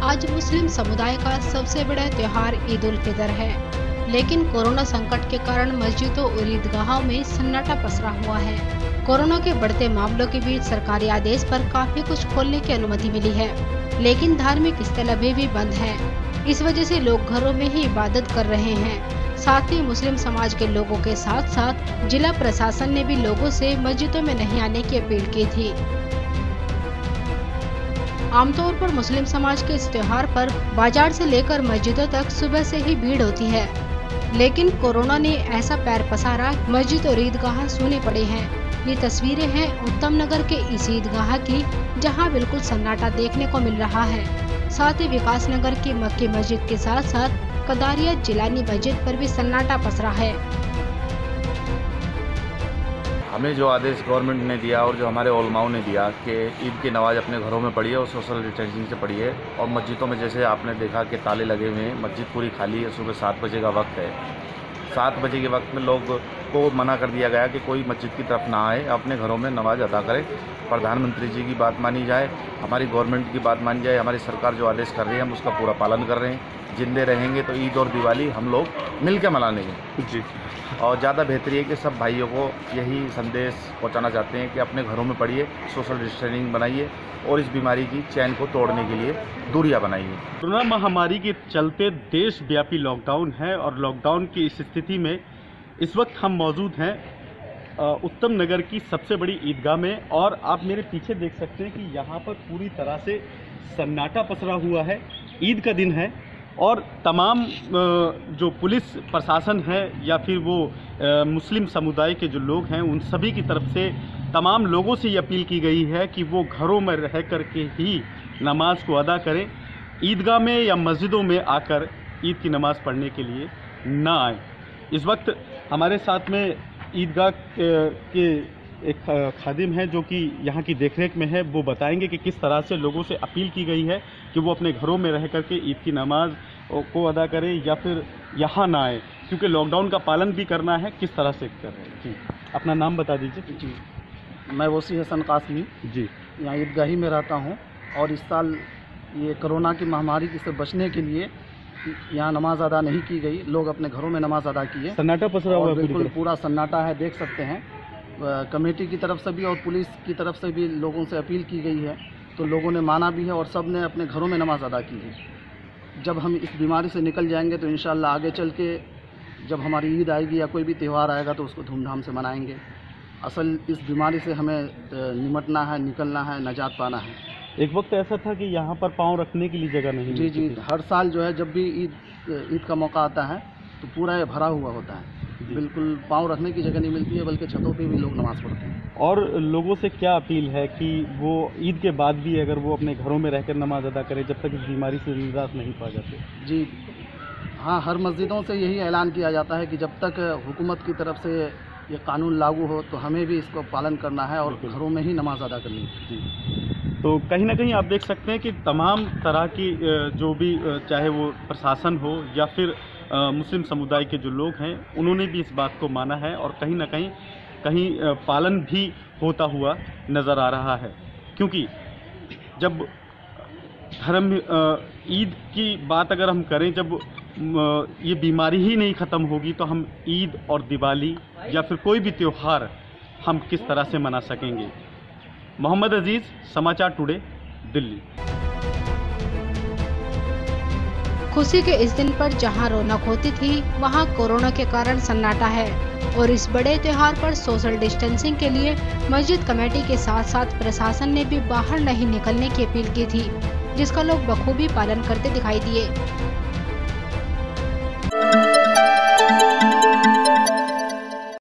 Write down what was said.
आज मुस्लिम समुदाय का सबसे बड़ा त्योहार ईद उल फितर है, लेकिन कोरोना संकट के कारण मस्जिदों और ईदगाहों में सन्नाटा पसरा हुआ है। कोरोना के बढ़ते मामलों के बीच सरकारी आदेश पर काफी कुछ खोलने की अनुमति मिली है, लेकिन धार्मिक स्थल अभी भी बंद है। इस वजह से लोग घरों में ही इबादत कर रहे हैं। साथ ही मुस्लिम समाज के लोगों के साथ साथ जिला प्रशासन ने भी लोगों से मस्जिदों में नहीं आने की अपील की थी। आमतौर पर मुस्लिम समाज के इस त्योहार पर बाजार से लेकर मस्जिदों तक सुबह से ही भीड़ होती है, लेकिन कोरोना ने ऐसा पैर पसारा, मस्जिद और ईदगाह सूने पड़े हैं। ये तस्वीरें हैं उत्तम नगर के इस ईदगाह की, जहां बिल्कुल सन्नाटा देखने को मिल रहा है। साथ ही विकास नगर की मक्की मस्जिद के साथ साथ कदारिया जिलानी मस्जिद पर भी सन्नाटा पसरा है। हमें जो आदेश गवर्नमेंट ने दिया और जो हमारे उलमाओं ने दिया कि ईद की नमाज अपने घरों में पढ़िए और सोशल डिस्टेंसिंग से पढ़िए, और मस्जिदों में जैसे आपने देखा कि ताले लगे हुए हैं, मस्जिद पूरी खाली है। सुबह 7 बजे का वक्त है। 7 बजे के वक्त में लोग को मना कर दिया गया कि कोई मस्जिद की तरफ ना आए, अपने घरों में नमाज अदा करें। प्रधानमंत्री जी की बात मानी जाए, हमारी गवर्नमेंट की बात मानी जाए, हमारी सरकार जो आदेश कर रही है हम उसका पूरा पालन कर रहे हैं। जिंदे रहेंगे तो ईद और दिवाली हम लोग मिल के मना लेंगे जी। और ज़्यादा बेहतरी है कि सब भाइयों को यही संदेश पहुंचाना चाहते हैं कि अपने घरों में पढ़िए, सोशल डिस्टेंसिंग बनाइए और इस बीमारी की चैन को तोड़ने के लिए दूरियां बनाइए। कोरोना महामारी के चलते देशव्यापी लॉकडाउन है और लॉकडाउन की इस स्थिति में इस वक्त हम मौजूद हैं उत्तम नगर की सबसे बड़ी ईदगाह में, और आप मेरे पीछे देख सकते हैं कि यहाँ पर पूरी तरह से सन्नाटा पसरा हुआ है। ईद का दिन है और तमाम जो पुलिस प्रशासन है या फिर वो मुस्लिम समुदाय के जो लोग हैं, उन सभी की तरफ से तमाम लोगों से ये अपील की गई है कि वो घरों में रह कर के ही नमाज को अदा करें। ईदगाह में या मस्जिदों में आकर ईद की नमाज़ पढ़ने के लिए ना आए। इस वक्त हमारे साथ में ईदगाह के एक खादिम है जो कि यहाँ की देखरेख में है। वो बताएंगे कि किस तरह से लोगों से अपील की गई है कि वो अपने घरों में रह करके ईद की नमाज को अदा करें या फिर यहाँ ना आए, क्योंकि लॉकडाउन का पालन भी करना है। किस तरह से करें जी, अपना नाम बता दीजिए। जी, मैं वसी हसन कासमी जी, यहाँ ईदगाही में रहता हूँ, और इस साल ये कोरोना की महामारी से बचने के लिए यहाँ नमाज अदा नहीं की गई। लोग अपने घरों में नमाज अदा किए। सन्नाटा पसरा हुआ, बिल्कुल पूरा सन्नाटा है, देख सकते हैं। कमेटी की तरफ से भी और पुलिस की तरफ से भी लोगों से अपील की गई है, तो लोगों ने माना भी है और सब ने अपने घरों में नमाज अदा की है। जब हम इस बीमारी से निकल जाएंगे तो इंशाअल्लाह आगे चल के जब हमारी ईद आएगी या कोई भी त्यौहार आएगा तो उसको धूमधाम से मनाएंगे। असल इस बीमारी से हमें निमटना है, निकलना है, नजात पाना है। एक वक्त ऐसा था कि यहाँ पर पाँव रखने के लिए जगह नहीं जी जी, हर साल जो है जब भी ईद का मौका आता है तो पूरा ये भरा हुआ होता है। बिल्कुल पाँव रखने की जगह नहीं मिलती है, बल्कि छतों पे भी लोग नमाज़ पढ़ते हैं। और लोगों से क्या अपील है कि वो ईद के बाद भी अगर वो अपने घरों में रहकर नमाज अदा करें जब तक इस बीमारी से निजात नहीं पा जाते? जी हाँ, हर मस्जिदों से यही ऐलान किया जाता है कि जब तक हुकूमत की तरफ से ये कानून लागू हो तो हमें भी इसको पालन करना है और घरों में ही नमाज अदा करनी है। जी, तो कहीं ना कहीं आप देख सकते हैं कि तमाम तरह की जो भी चाहे वो प्रशासन हो या फिर मुस्लिम समुदाय के जो लोग हैं, उन्होंने भी इस बात को माना है और कहीं ना कहीं पालन भी होता हुआ नज़र आ रहा है। क्योंकि जब धर्म ईद की बात अगर हम करें, जब ये बीमारी ही नहीं ख़त्म होगी तो हम ईद और दिवाली या फिर कोई भी त्यौहार हम किस तरह से मना सकेंगे। मोहम्मद अजीज़, समाचार टुडे, दिल्ली। खुशी के इस दिन पर जहां रौनक होती थी, वहां कोरोना के कारण सन्नाटा है, और इस बड़े त्योहार पर सोशल डिस्टेंसिंग के लिए मस्जिद कमेटी के साथ साथ प्रशासन ने भी बाहर नहीं निकलने की अपील की थी, जिसका लोग बखूबी पालन करते दिखाई दिए।